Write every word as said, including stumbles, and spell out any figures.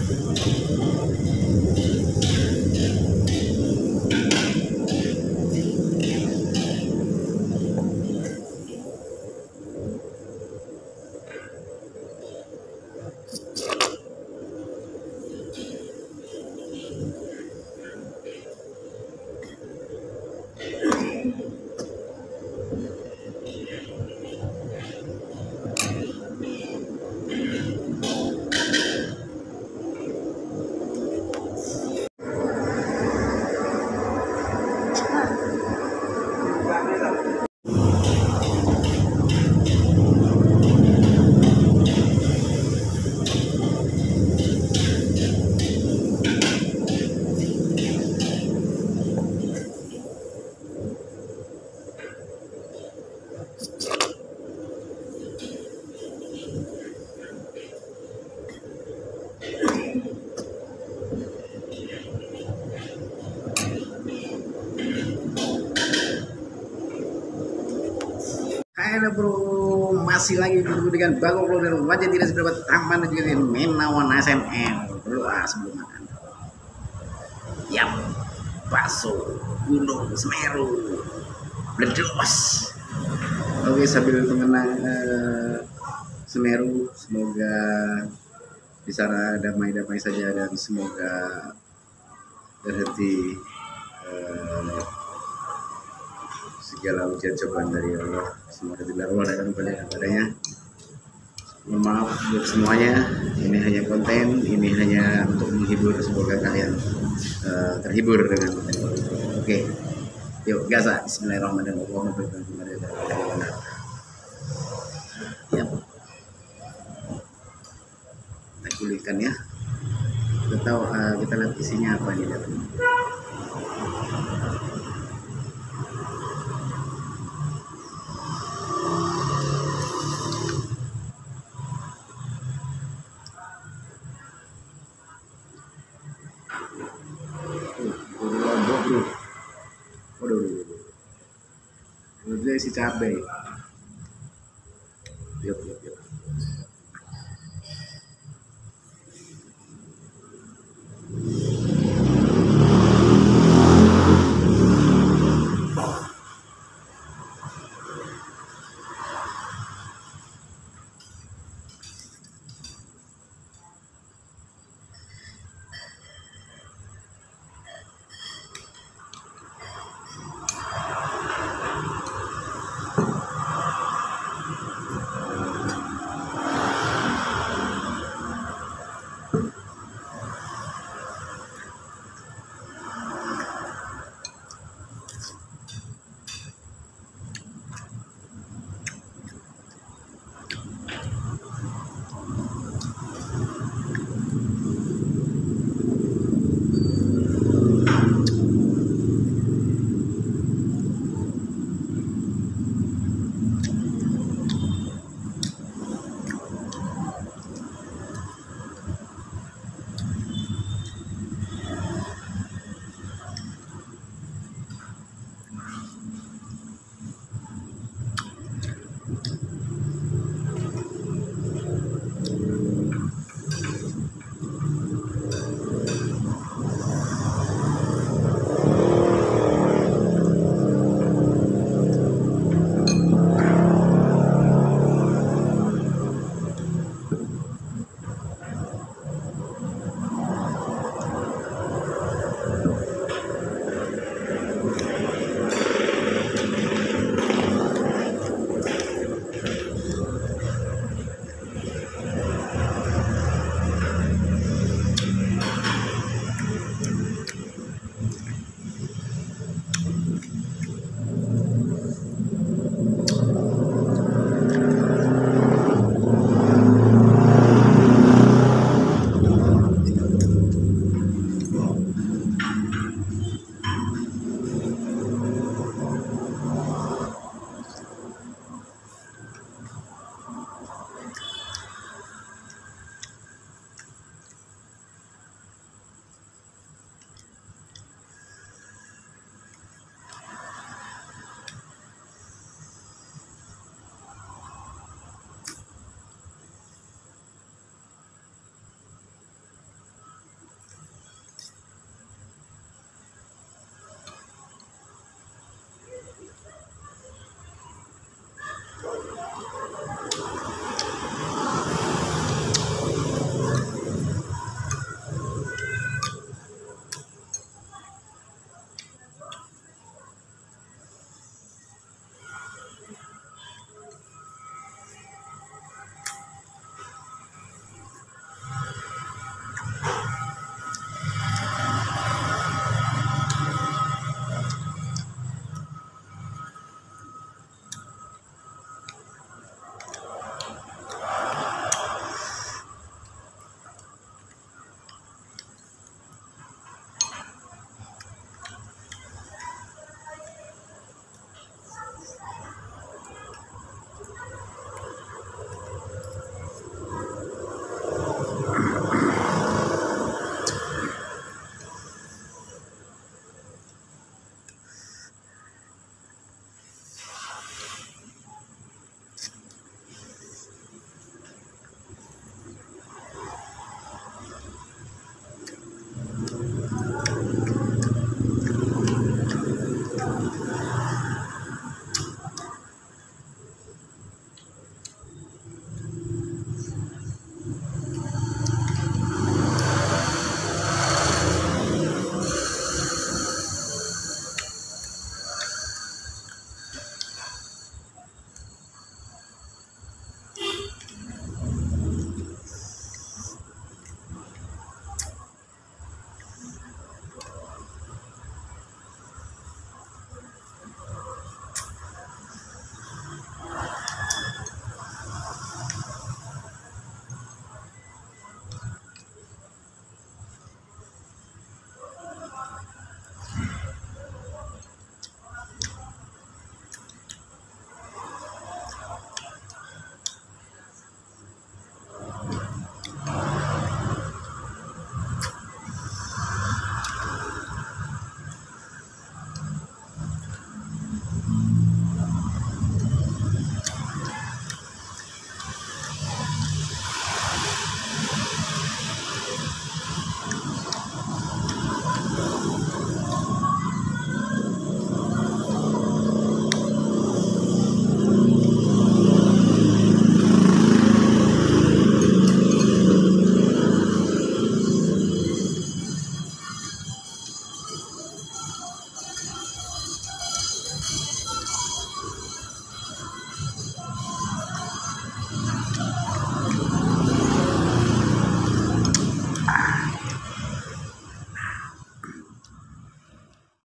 Halo bro, masih lagi bertemu dengan Bagong Vlogger, wajah tidak seberapa tampan dan juga dengan Menawan S M M. Bro, ah, sebelum makan yap, bakso Gunung Semeru bledos. Oke, sambil mengenang uh, Semeru, semoga di sana damai-damai saja dan semoga terhenti uh, segala ujian cobaan dari Allah. Semoga tidak Allah dan kembali kepadanya. Mohon maaf buat semuanya, ini hanya konten, ini hanya untuk menghibur. Semoga kalian uh, terhibur dengan konten ini. Oke, yuk gas. Bismillahirrahmanirrahim. Ya, kita kulitkan ya. Kita tahu, uh, kita lihat isinya apa nih dalam. Waduh, waduh, waduh, isi cabai.